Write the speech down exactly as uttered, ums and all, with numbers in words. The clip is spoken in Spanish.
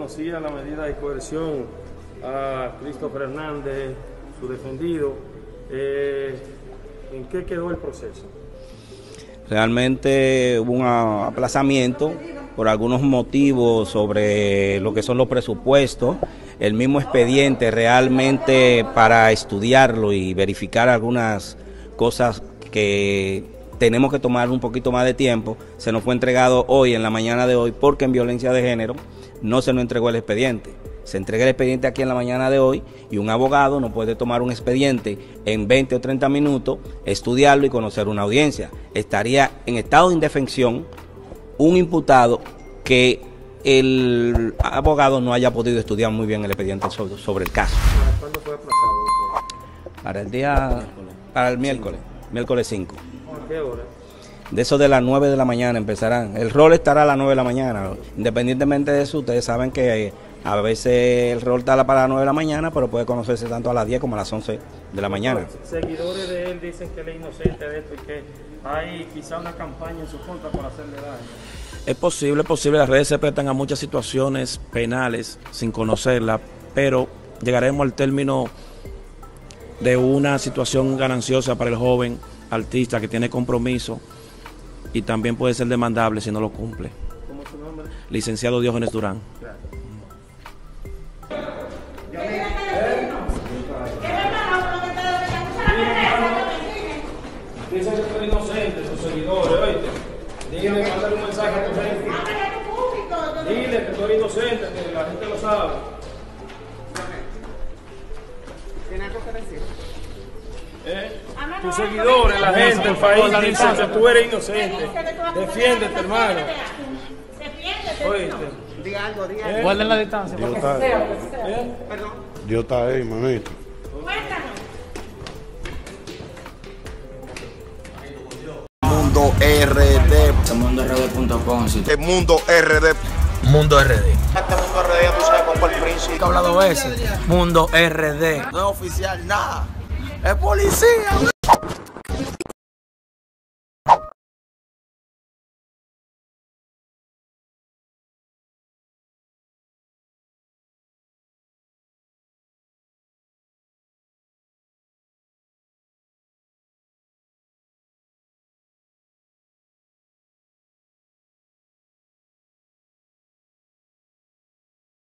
conocía la medida de coerción a Christopher Hernández, su defendido. Eh, ¿En qué quedó el proceso? Realmente hubo un aplazamiento por algunos motivos sobre lo que son los presupuestos, el mismo expediente realmente para estudiarlo y verificar algunas cosas que tenemos que tomar un poquito más de tiempo. Se nos fue entregado hoy, en la mañana de hoy, porque en violencia de género no se nos entregó el expediente. Se entrega el expediente aquí en la mañana de hoy y un abogado no puede tomar un expediente en veinte o treinta minutos, estudiarlo y conocer una audiencia. Estaría en estado de indefensión un imputado que el abogado no haya podido estudiar muy bien el expediente sobre, sobre el caso. ¿Para cuándo fue aplazado? Para el día, para el miércoles, miércoles cinco. ¿A qué hora? De eso de las nueve de la mañana empezarán. El rol estará a las nueve de la mañana. Independientemente de eso, ustedes saben que a veces el rol está para las nueve de la mañana, pero puede conocerse tanto a las diez como a las once de la mañana. Seguidores de él dicen que él es inocente de esto y que hay quizá una campaña en su contra por hacerle daño. Es posible, es posible. Las redes se prestan a muchas situaciones penales sin conocerlas, pero llegaremos al término de una situación gananciosa para el joven artista que tiene compromiso y también puede ser demandable si no lo cumple. ¿Cómo es su nombre? Licenciado Diógenes Durán. Gracias. Dicen que soy inocente, sus seguidores, oíste. Dile, mándale un mensaje a tu gente. Dile que soy inocente, que la gente lo sabe. ¿Tiene algo que decir? ¿Eh? Tus seguidores, la gente, el país, dicen que tú eres inocente. Defiéndete, hermano. Oíste. Di algo, di algo. Guarden la distancia. Dios está ahí. ¿Eh? Perdón. Dios está ahí, manito. Mundo R D. mundo R D punto com. El Mundo R D. Mundo R D. Este Mundo R D, ya tú sabes cómo fue el príncipe. ¿Qué ha hablado ese? Mundo R D. No es oficial, nada. Es policía.